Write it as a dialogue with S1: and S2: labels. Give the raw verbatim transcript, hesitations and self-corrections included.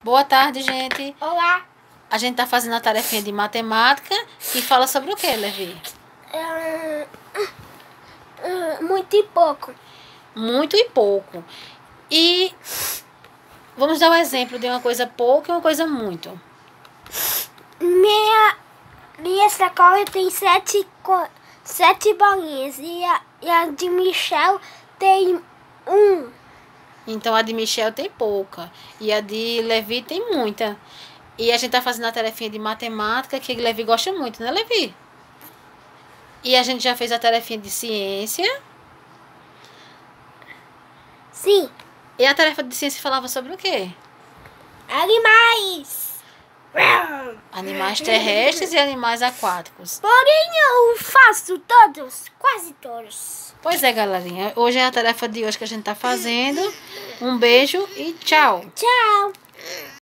S1: Boa tarde, gente.
S2: Olá.
S1: A gente tá fazendo a tarefinha de matemática e fala sobre o que, Levi?
S2: Uh, uh, muito e pouco.
S1: Muito e pouco. E vamos dar o um exemplo de uma coisa pouco e uma coisa muito.
S2: Minha, minha sacola tem sete, sete bolinhas e a, e a de Michel tem um.
S1: Então a de Michel tem pouca e a de Levi tem muita. E a gente tá fazendo a tarefinha de matemática que Levi gosta muito, né, Levi? E a gente já fez a tarefinha de ciência.
S2: Sim.
S1: E a tarefa de ciência falava sobre o quê?
S2: Animais.
S1: Animais terrestres e animais aquáticos.
S2: Porém, eu faço todos, quase todos.
S1: Pois é, galerinha. Hoje é a tarefa de hoje que a gente tá fazendo. Um beijo e tchau.
S2: Tchau.